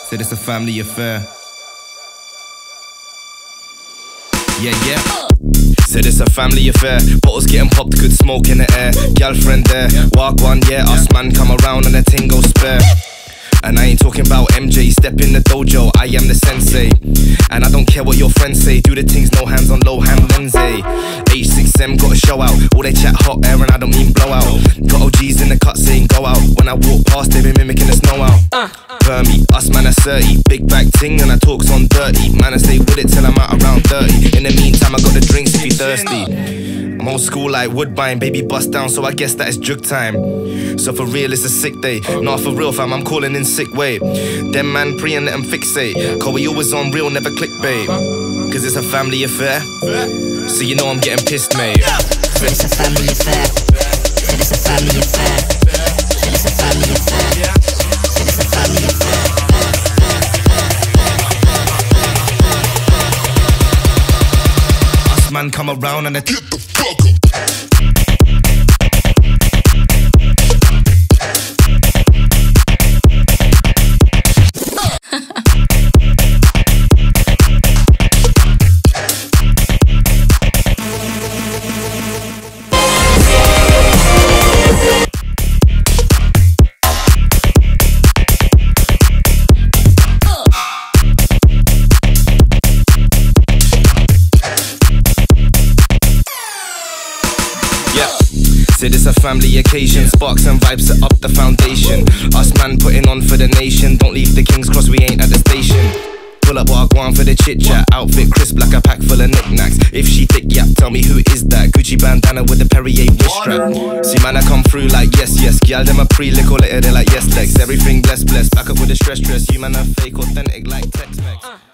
Said it's a family affair. Yeah. Said it's a family affair. Bottles getting popped, good smoke in the air. Girlfriend there, walk one, yeah. Us man come around and the ting go spare. And I ain't talking about MJ, step in the dojo, I am the sensei. And I don't care what your friends say, do the things, no hands on low hand Wednesday. H6M got a show out, all they chat hot air and I don't mean blow out. Got OGs in the cut saying go out, when I walk past they been mimicking the snow out. Burmy, us man are 30, big back ting and I talks on dirty. Man I stay with it till I'm out around 30. In the meantime I got the drinks if you thirsty. I'm old school like Woodbine, baby bust down, so I guess that is jug time. So for real it's a sick day, not for real fam, I'm calling in sick way. Them man pre and let them fixate, cause we always on real, never clickbait. Cause it's a family affair, so you know I'm getting pissed, mate. Said it's a family affair. Said it's a family affair. Said it's a family affair. Said it's a family affair. Us man come around and they get the fuck up. Said it's a family occasion, sparks and vibes set up the foundation. Us man putting on for the nation, don't leave the King's Cross, we ain't at the station. Pull up while I go on for the chit chat, outfit crisp like a pack full of knickknacks. If she thick, yap, tell me who is that? Gucci bandana with the Perrier wrist strap. See man I come through like yes, girl them a pre-lick or later they're like yes legs. Everything blessed, back up with the stress dress. You man are fake, authentic like Tex-Mex.